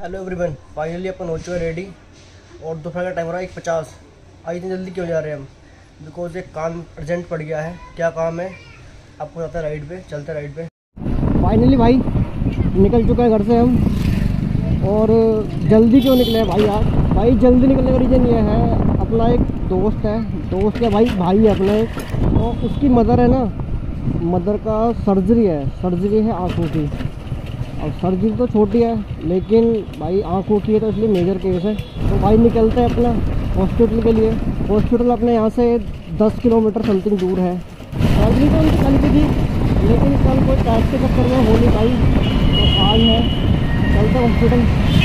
Hello everyone, finally अपन हो चुके ready और दोपहर का टाइम हो रहा है 1:50। आज इतनी जल्दी क्यों जा रहे हैं हम? बिकॉज एक काम अर्जेंट पड़ गया है। क्या काम है आपको बताते हैं। राइड पे चलते हैं, राइड पे। फाइनली भाई निकल चुका है घर से हम। और जल्दी क्यों निकले हैं भाई आज? भाई जल्दी निकलने का रीज़न ये है, अपना एक दोस्त है, दोस्त क्या भाई है अपना एक, तो उसकी मदर है ना, मदर का सर्जरी है आँखों की। और सर्जरी तो छोटी है लेकिन भाई आँखों की है तो इसलिए मेजर केस है। तो भाई निकलते हैं अपना हॉस्पिटल के लिए। हॉस्पिटल अपने यहाँ से 10 किलोमीटर समथिंग दूर है। सर्जरी तो उनकी कल की थी लेकिन कल कोई टेस्ट के चक्कर में हो नहीं पाई, तो आज है, चलते हॉस्पिटल।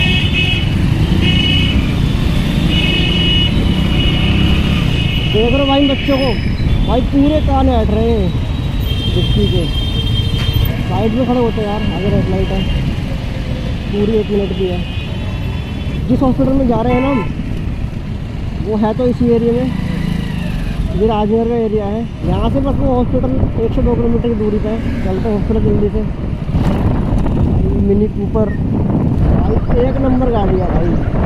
देख रहे भाई बच्चों को, भाई पूरे कान हट रहे हैं डिक्की के। साइड में खड़े होते हैं यार, आगे रेड लाइट है, पूरी 1 मिनट की है। जिस हॉस्पिटल में जा रहे हैं ना हम, वो है तो इसी एरिया में, ये राजनगर का एरिया है। यहाँ से बस वो हॉस्पिटल 1 से 2 किलोमीटर की दूरी पे है। चलते हॉस्पिटल जल्दी से। मिनी कूपर भाई 1 नंबर गाड़ी है भाई।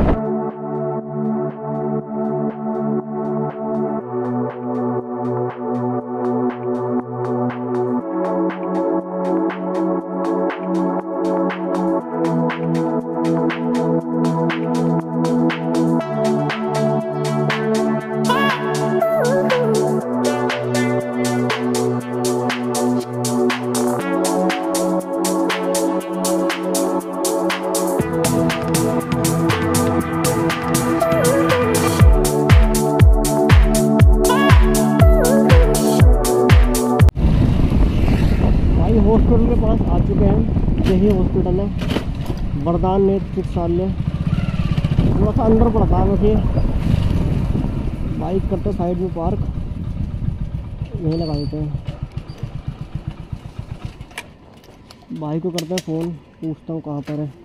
हॉस्पिटल के पास आ चुके हैं। यही हॉस्पिटल है, वरदान नेत्र चिकित्सालय। थोड़ा सा अंदर पड़ता है मुझे। बाइक करते साइड में पार्क, यहीं लगा देते हैं। बाइक को करते हैं फ़ोन, पूछता हूँ कहाँ पर है।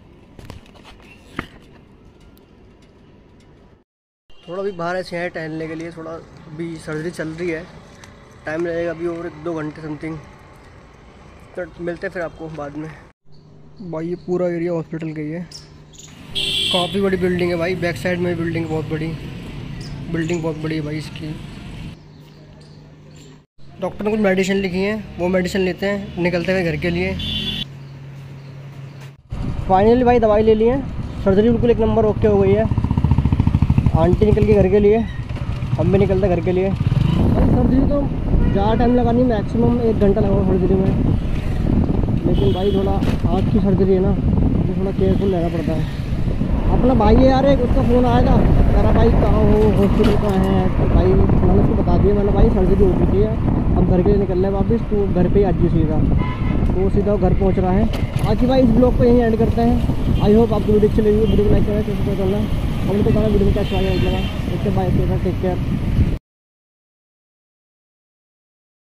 थोड़ा भी बाहर ऐसे हैं टहलने के लिए। थोड़ा अभी सर्जरी चल रही है, टाइम लगेगा अभी और 1-2 घंटे समथिंग। तो मिलते हैं फिर आपको बाद में। भाई ये पूरा एरिया हॉस्पिटल का ही है। काफ़ी बड़ी बिल्डिंग है भाई, बैक साइड में बिल्डिंग बहुत बड़ी है भाई इसकी। डॉक्टर ने कुछ मेडिसिन लिखी है, वो मेडिसिन लेते हैं, निकलते हुए घर के लिए। फाइनली भाई दवाई ले ली है, सर्जरी बिल्कुल 1 नंबर ओके हो गई है। आंटी निकल के घर के लिए, हम भी निकलते घर के लिए। भाई सर्जरी तो ज़्यादा टाइम लगा नहीं, मैक्सिमम 1 घंटा लगा सर्जरी में। लेकिन भाई थोड़ा आँख की सर्जरी है ना, तो थोड़ा केयरफुल रहना पड़ता है। अपना भाई है यार, एक उसका फ़ोन आया था, कह रहा भाई कहाँ हो, हॉस्पिटल कहाँ है। तो भाई मैंने उसको बता दिया, मैंने भाई सर्जरी हो चुकी है, अब घर के लिए निकल रहे हैं वापस, तो घर पे ही आज सीधा, तो सीधा घर पहुँच रहा है। आज भाई इस ब्लॉग को यहीं एंड करते हैं। आई होप आपको वीडियो अच्छी लगी। वीडियो को लाइक करना, सब्सक्राइब करना, और तो वीडियो में क्या अच्छा लगा। Okay bye, take care.